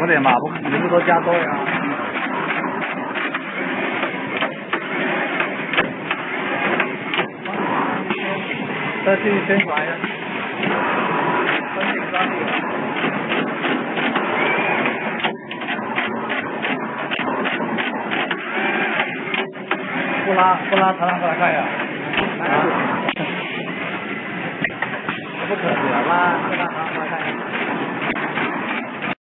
不得嘛，你不多加多呀。再去宣传呀，分景抓地。不拉常常过来看呀。不可能拉常常过来看呀。